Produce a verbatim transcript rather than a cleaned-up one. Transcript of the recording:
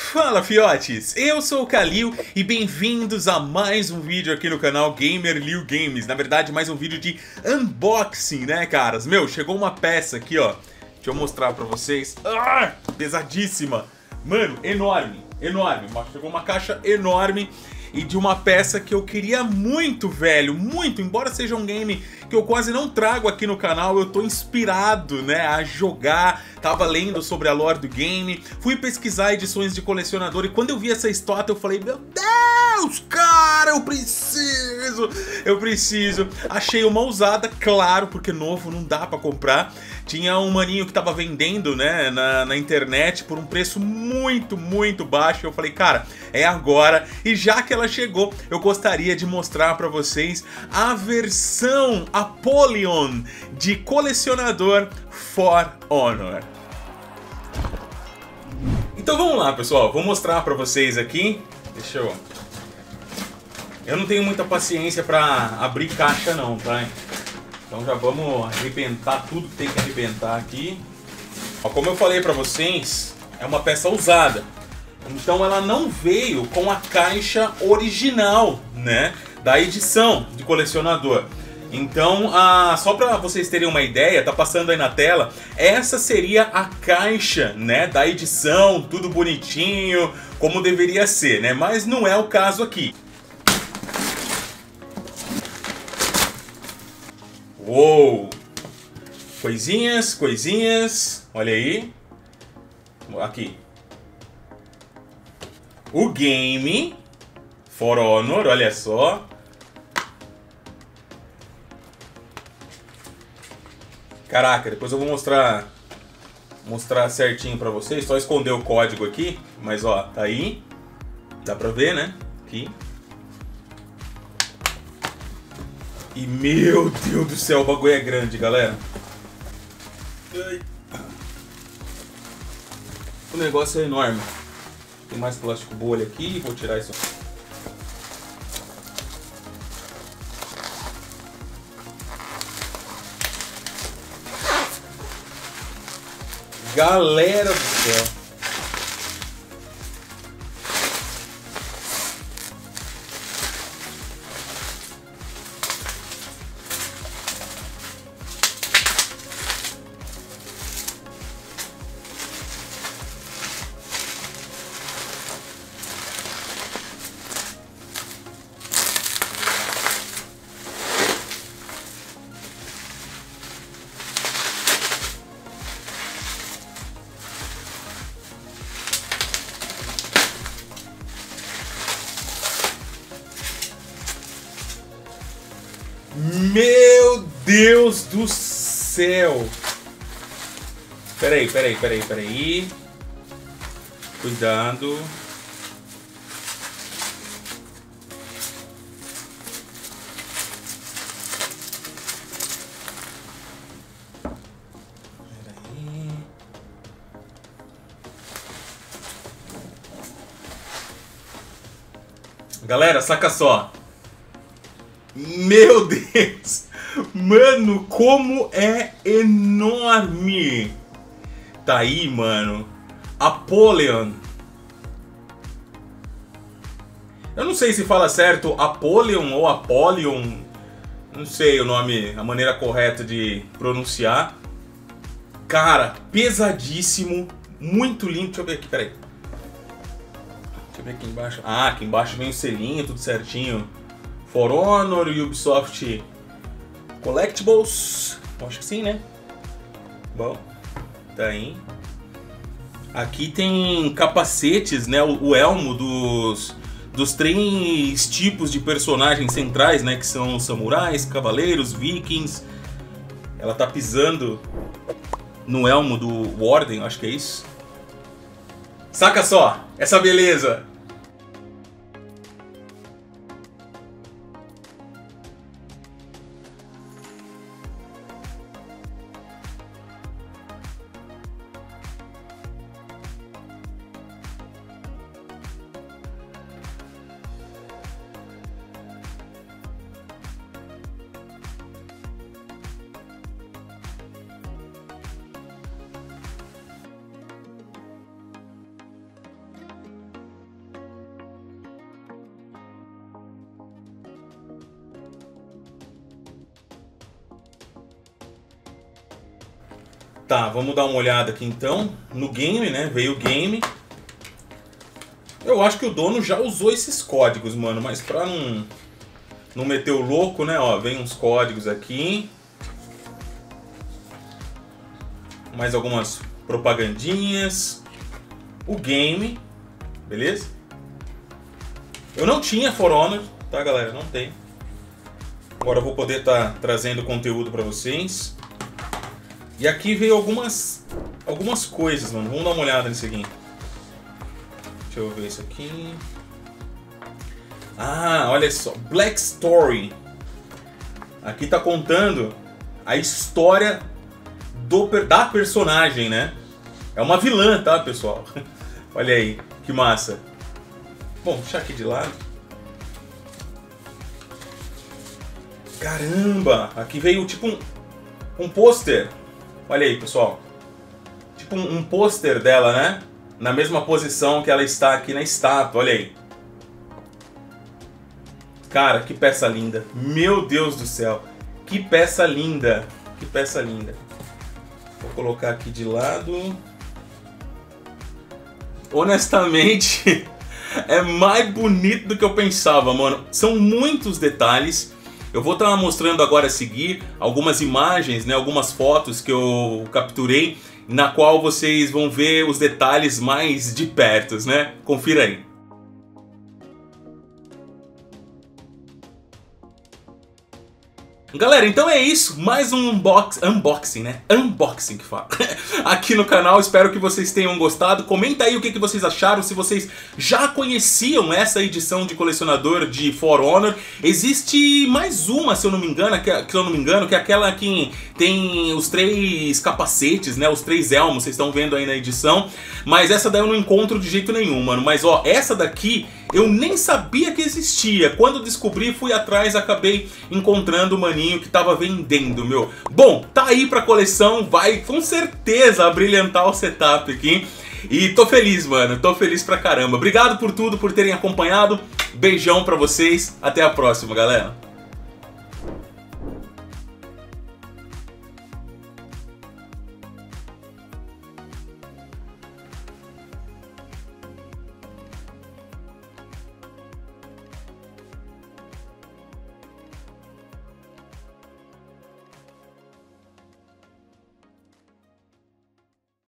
Fala fiotes, eu sou o Kalil e bem-vindos a mais um vídeo aqui no canal GamerLil Games. Na verdade, mais um vídeo de unboxing, né, caras? Meu, chegou uma peça aqui, ó. Deixa eu mostrar pra vocês. Ah, pesadíssima. Mano, enorme, enorme. Chegou uma caixa enorme e de uma peça que eu queria muito, velho, muito. Embora seja um game que eu quase não trago aqui no canal, eu tô inspirado, né, a jogar. Tava lendo sobre a lore do game, fui pesquisar edições de colecionador e quando eu vi essa estátua eu falei, meu Deus, cara, eu preciso, eu preciso. Achei uma usada, claro, porque novo não dá pra comprar. Tinha um maninho que tava vendendo, né, na, na internet por um preço muito, muito baixo. Eu falei, cara, é agora. E já que ela chegou, eu gostaria de mostrar pra vocês a versão Apollyon de colecionador For Honor. Então vamos lá, pessoal, vou mostrar pra vocês aqui. Deixa eu... Eu não tenho muita paciência pra abrir caixa não, tá? Então já vamos arrebentar tudo que tem que arrebentar aqui. Ó, como eu falei pra vocês, é uma peça usada. Então ela não veio com a caixa original, né, da edição de colecionador. Então, ah, só pra vocês terem uma ideia, tá passando aí na tela, essa seria a caixa, né, da edição, tudo bonitinho, como deveria ser, né, mas não é o caso aqui. Uou! Coisinhas, coisinhas, olha aí. Aqui. O game For Honor, olha só. Caraca, depois eu vou mostrar mostrar certinho pra vocês. Só esconder o código aqui, mas ó, tá aí. Dá pra ver, né? Aqui. E meu Deus do céu, o bagulho é grande, galera. O negócio é enorme. Tem mais plástico bolha aqui, vou tirar isso. Galera do céu. Meu Deus do céu! Peraí, peraí, peraí, peraí. Cuidado. Peraí. Galera, saca só. Meu Deus! Mano, como é enorme! Tá aí, mano. Apollyon. Eu não sei se fala certo Apollyon ou Apollyon. Não sei o nome, a maneira correta de pronunciar. Cara, pesadíssimo. Muito lindo. Deixa eu ver aqui, peraí. Deixa eu ver aqui embaixo. Ah, aqui embaixo vem o selinho, tudo certinho. For Honor, Ubisoft Collectibles, acho que sim, né? Bom, tá aí. Aqui tem capacetes, né? O, o elmo dos, dos três tipos de personagens centrais, né? Que são samurais, cavaleiros, vikings. Ela tá pisando no elmo do Warden, acho que é isso. Saca só, essa beleza! Tá, vamos dar uma olhada aqui então no game, né? Veio o game. Eu acho que o dono já usou esses códigos, mano, mas pra não, não meter o louco, né? Ó, vem uns códigos aqui. Mais algumas propagandinhas. O game, beleza? Eu não tinha For Honor, tá, galera? Não tem. Agora eu vou poder estar tá trazendo conteúdo pra vocês. E aqui veio algumas algumas coisas, mano. Vamos dar uma olhada nisso aqui. Deixa eu ver isso aqui. Ah, olha só. Black Story. Aqui tá contando a história do, da personagem, né? É uma vilã, tá, pessoal? Olha aí, que massa. Bom, vou deixar aqui de lado. Caramba! Aqui veio tipo um, um pôster. Olha aí, pessoal. Tipo um, um pôster dela, né? Na mesma posição que ela está aqui na estátua, olha aí. Cara, que peça linda. Meu Deus do céu. Que peça linda. Que peça linda. Vou colocar aqui de lado. Honestamente, é mais bonito do que eu pensava, mano. São muitos detalhes. Eu vou estar mostrando agora a seguir algumas imagens, né, algumas fotos que eu capturei, na qual vocês vão ver os detalhes mais de perto, né? Confira aí. Galera, então é isso, mais um unbox, unboxing, né? Unboxing que fala. Aqui no canal, espero que vocês tenham gostado. Comenta aí o que, que vocês acharam, se vocês já conheciam essa edição de colecionador de For Honor. Existe mais uma, se eu não me engano, que, se eu não me engano, que é aquela que tem os três capacetes, né? Os três elmos, vocês estão vendo aí na edição. Mas essa daí eu não encontro de jeito nenhum, mano. Mas ó, essa daqui eu nem sabia que existia. Quando descobri, fui atrás, acabei encontrando o maninho que tava vendendo, meu. Bom, tá aí pra coleção, vai com certeza abrilhantar o setup aqui. E tô feliz, mano, tô feliz pra caramba. Obrigado por tudo, por terem acompanhado. Beijão pra vocês, até a próxima, galera.